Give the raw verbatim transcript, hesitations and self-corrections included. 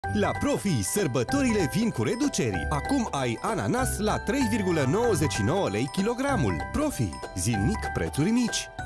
La Profi, sărbătorile vin cu reduceri. Acum ai ananas la trei virgulă nouăzeci și nouă lei kilogramul. Profi, zilnic prețuri mici.